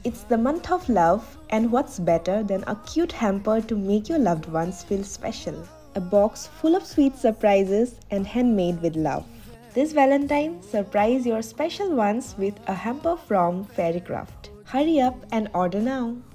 It's the month of love, and what's better than a cute hamper to make your loved ones feel special? A box full of sweet surprises and handmade with love. This Valentine, surprise your special ones with a hamper from Fairycraft. Hurry up and order now.